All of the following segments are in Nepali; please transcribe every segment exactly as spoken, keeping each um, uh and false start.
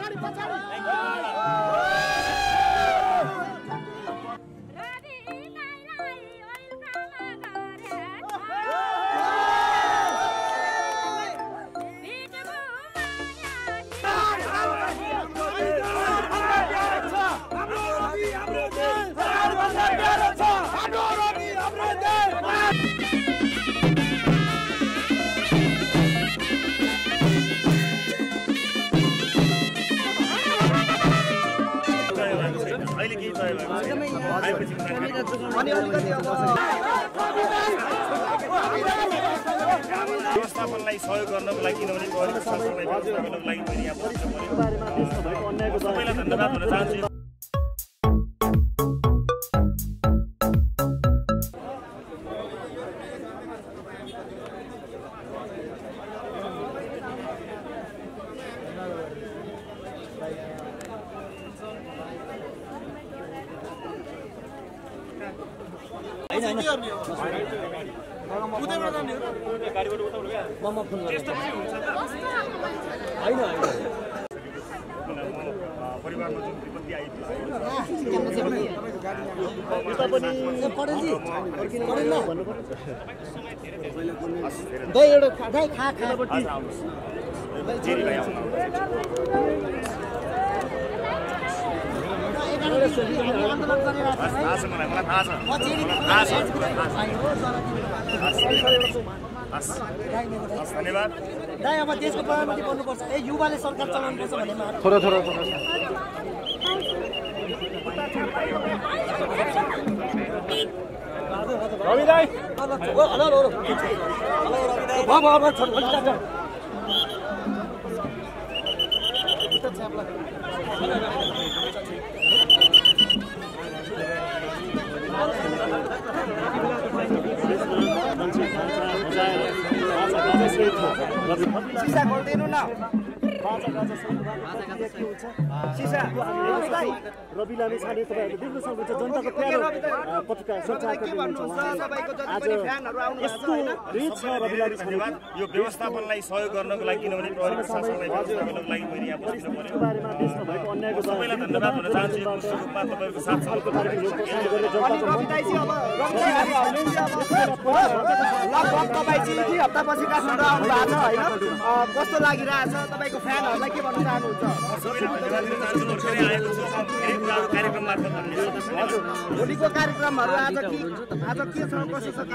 व्यवस्थापनलाई सहयोग गर्नको लागि किनभने व्यवस्थापनलाई गर्नको लागि मैले यहाँ सबैलाई धन्यवाद भन्न चाहन्छु। परिवारमा जुन विपत्ति आइपुग्यो धन्यवाद। दाइ अब देशको प्रधानमन्त्री बन्नुपर्छ, ए युवाले सरकार चलाउनुपर्छ भन्ने थोडा थोडा थोडा रवि दाइ हेलो हेलो बाबा बाबा छोड छोड सिसा खोल्दिनु न सिसा रवि लामी छाने तपाईहरुले देख्न सक्नुहुन्छ जनताको प्यारो पत्रकार सञ्चारकर्मी आज यस्तो रिच छ रवि लामी धन्यवाद। यो व्यवस्थापनलाई सहयोग गर्नको लागि किनभने प्रहरीको शासनलाई व्यवस्थापनको लागि मैले यहाँ बस्नु पर्यो। बारेमा देशमा भएको अन्यायको सबैलाई धन्यवाद भन्न चाहन्छु। यो रूपमा तपाईहरुको साथ सालको कार्यक्रम हप्तापछि काठमाडौँ आउनु भएको छ होइन, कस्तो लागिरहेछ तपाईँको फ्यानहरूलाई के भन्न चाहनुहुन्छ? भोलिको कार्यक्रमहरू आज के आज के छ कसो छ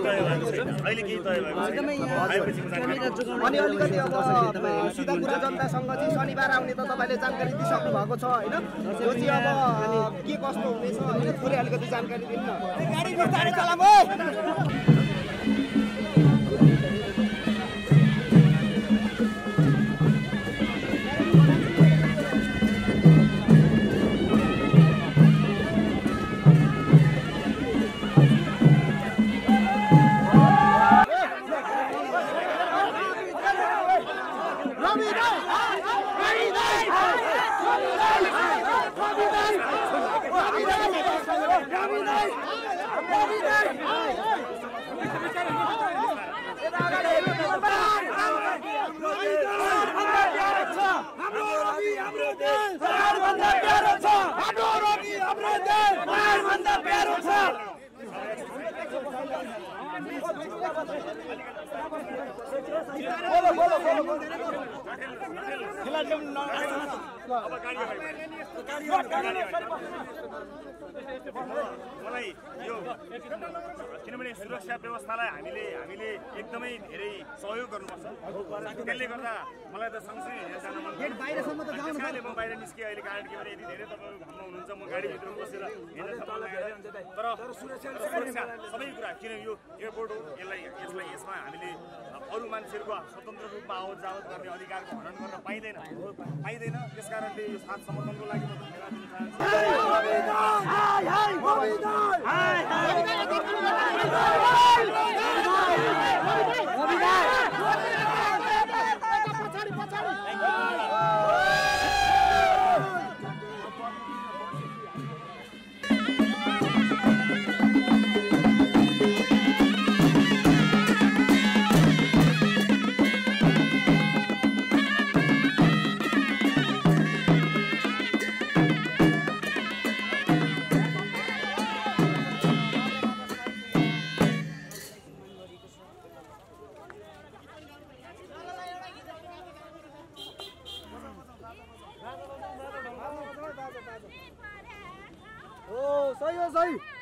अनि अलिकति अब सिधा कुरा जनतासँग चाहिँ शनिबार आउने त तपाईँले जानकारी दिइसक्नु भएको छ होइन, यो चाहिँ अब के कस्तो हुनेछ होइन थोरै अलिकति जानकारी दिनु न। गाडी बिस्तारै चलाऊ है। मलाई यो किनभने सुरक्षा व्यवस्थालाई हामीले हामीले एकदमै धेरै सहयोग गर्नुपर्छ। त्यसले गर्दा मलाई त सँगसँगै हेरेर जान मन लाग्छ। बाहिरसम्म त जाउँ न, म बाहिर निस्केँ अहिले कारण के भने यदि धेरै तपाईहरु घरमा हुनुहुन्छ म गाडीभित्र बसेर हेर्न सक्छु। तर सुरक्षा सबै कुरा किन यो एयरपोर्ट हो, यसलाई यसलाई यसमा हामीले अरू मान्छेहरूको स्वतन्त्र रूपमा आवत जावत गर्ने अधिकारको हनन गर्न पाइँदैन पाइँदैन त्यसकारणले यो साथ समर्थनको लागि म धन्यवाद दिन चाहन्छु। है।